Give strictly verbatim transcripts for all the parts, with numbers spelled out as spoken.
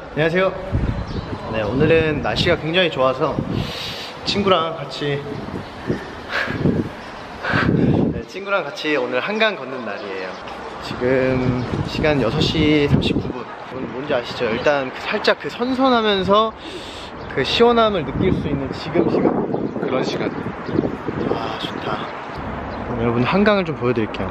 안녕하세요. 네, 오늘은 날씨가 굉장히 좋아서 친구랑 같이 네, 친구랑 같이 오늘 한강 걷는 날이에요. 지금 시간 여섯 시 삼십구 분. 이건 뭔지 아시죠? 일단 살짝 그 선선하면서 그 시원함을 느낄 수 있는 지금 시간, 그런 시간. 아, 좋다. 그럼 여러분 한강을 좀 보여드릴게요.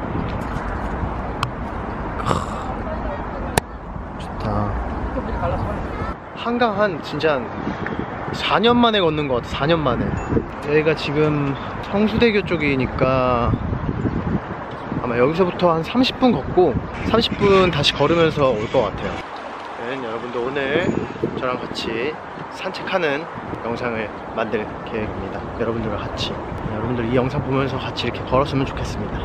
좋다. 한강 한 진짜 한 사 년 만에 걷는 것 같아. 사 년 만에. 여기가 지금 성수대교 쪽이니까 아마 여기서부터 한 삼십 분 걷고 삼십 분 다시 걸으면서 올 것 같아요. 네, 여러분들 오늘 저랑 같이 산책하는 영상을 만들 계획입니다. 여러분들과 같이. 여러분들 이 영상 보면서 같이 이렇게 걸었으면 좋겠습니다.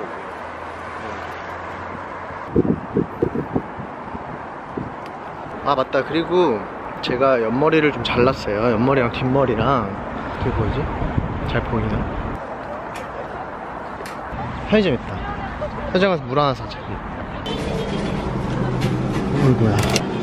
아 맞다. 그리고 제가 옆머리를 좀 잘랐어요. 옆머리랑 뒷머리랑. 그게 보이지? 잘 보이나? 편의점 있다. 편의점 가서 물 하나 사자. 어이구야.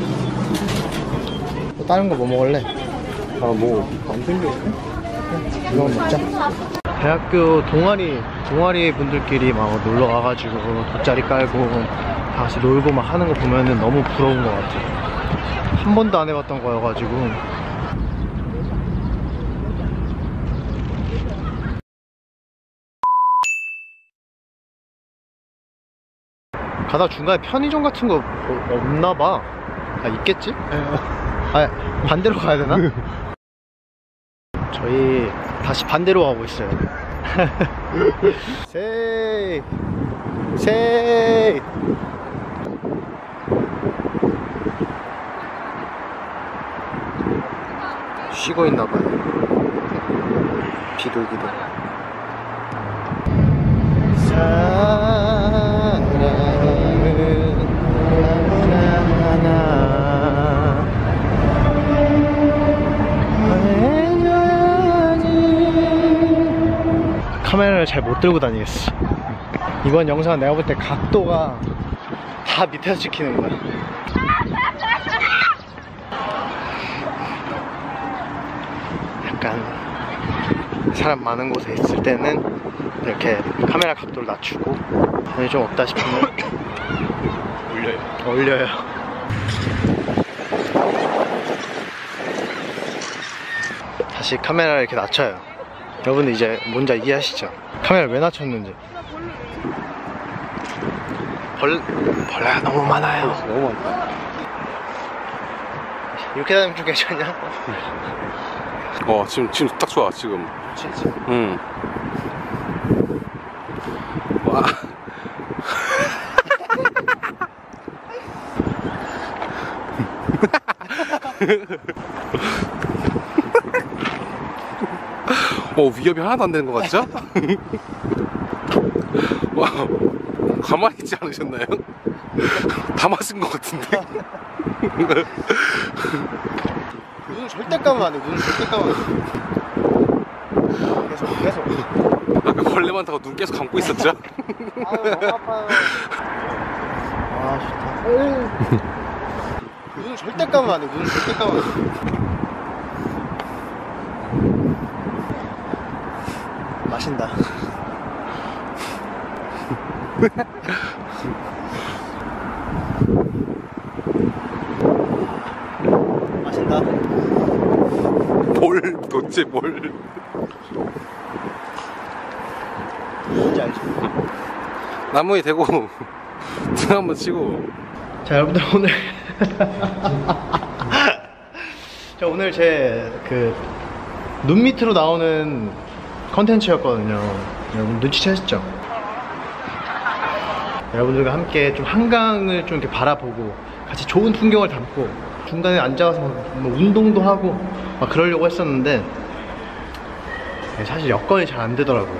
또 다른 거 뭐 먹을래? 아, 뭐 안 생겼네? 이건 먹자. 대학교 동아리 동아리 분들끼리 막 놀러 와가지고 돗자리 깔고 다 같이 놀고 막 하는 거 보면은 너무 부러운 것 같아. 한 번도 안 해봤던 거여가지고. 가다 중간에 편의점 같은 거 없나봐. 아, 있겠지? 아, 반대로 가야 되나? 저희 다시 반대로 가고 있어요. 세이 세이. 쉬고 있나봐요. 비둘기도. 사랑은 하나하나 해줘야지. 카메라를 잘 못 들고 다니겠어. 이번 영상은 내가 볼 때 각도가 다 밑에서 찍히는 거야. 약간 사람 많은 곳에 있을 때는 이렇게 카메라 각도를 낮추고, 아니 좀 없다 싶으면 올려요. 올려요. 다시 카메라를 이렇게 낮춰요. 여러분들 이제 뭔지 이해하시죠? 카메라를 왜 낮췄는지. 벌, 벌레가 너무 많아요. 너무 많다. 이렇게 다니면 좀 괜찮냐? 어, 지금 지금 딱 좋아 지금. 진짜. 응. 와. 어, 위협이 하나도 안 되는 것 같죠? 와, 가만히 있지 않으셨나요? 다 맞은 것 같은데. 눈을 절대 감으면 안 돼. 눈을 절대 감으면 안 돼. 계속 계속. 아까 벌레 많다고 눈 계속 감고 있었죠? 아유, 너무 아파요. 아 좋다. 눈을 절대 감으면 안 돼. 눈을 절대 감으면 안 돼. 마신다. 마신다. 뭘 도대체 뭘? 뭔지 알죠? 나무에 대고 등 한번 치고. 자, 여러분들 오늘 저 오늘 제 그 눈 밑으로 나오는 컨텐츠였거든요. 여러분 눈치채셨죠? 여러분들과 함께 좀 한강을 좀 이렇게 바라보고 같이 좋은 풍경을 담고 중간에 앉아서 뭐 운동도 하고 막 그러려고 했었는데 사실 여건이 잘 안 되더라고요.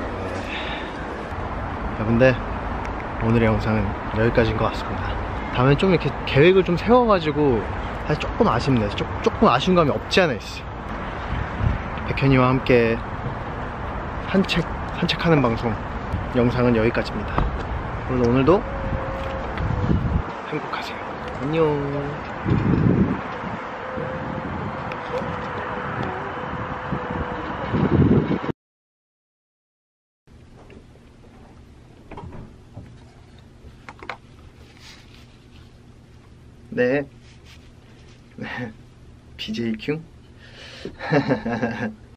여러분들 오늘의 영상은 여기까지인 것 같습니다. 다음엔 좀 이렇게 계획을 좀 세워가지고 사실 조금 아쉽네. 조, 조금 아쉬운 감이 없지 않아 있어요. 백현이와 함께 산책, 산책하는 방송 영상은 여기까지입니다. 그래서 오늘도 행복하세요. 안녕. 네. 비제이 큐?